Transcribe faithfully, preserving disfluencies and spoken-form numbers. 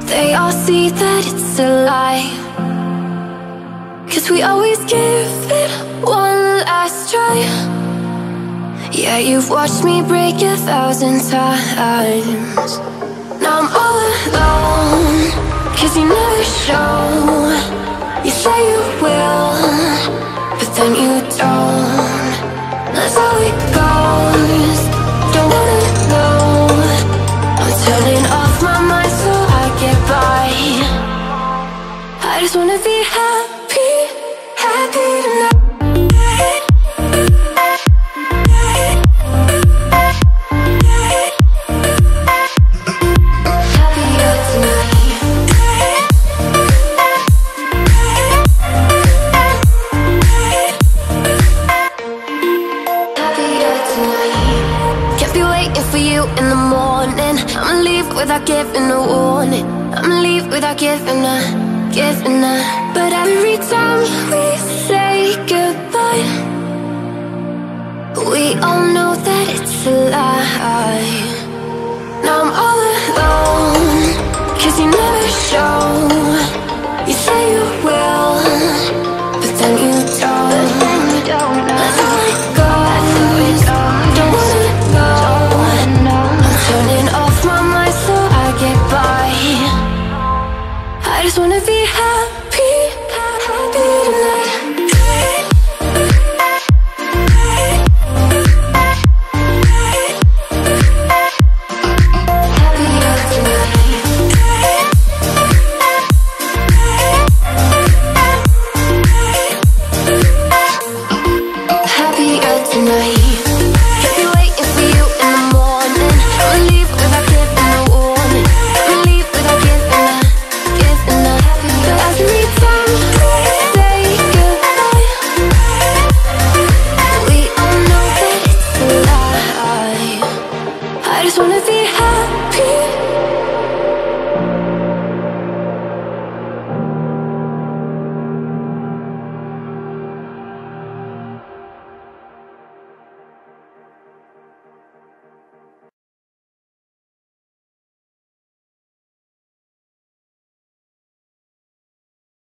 They all see that it's a lie, 'cause we always give it one last try. Yeah, you've watched me break a thousand times. Now I'm all alone, 'cause you never show. You say you will, but then you don't. That's how it goes. Don't wanna know. I'm turning off my mind so I get by. I just wanna be happy, happy tonight. In the morning, I'ma leave without giving a warning. I'ma leave without giving a, giving a. But every time we say goodbye, we all know that it's a lie. Now I'm all alone, 'cause you never show. You say you will, but then you don't. But then you don't know. That's how it goes. Don't wanna know. Turning off my mind so I get by. I just wanna be happy.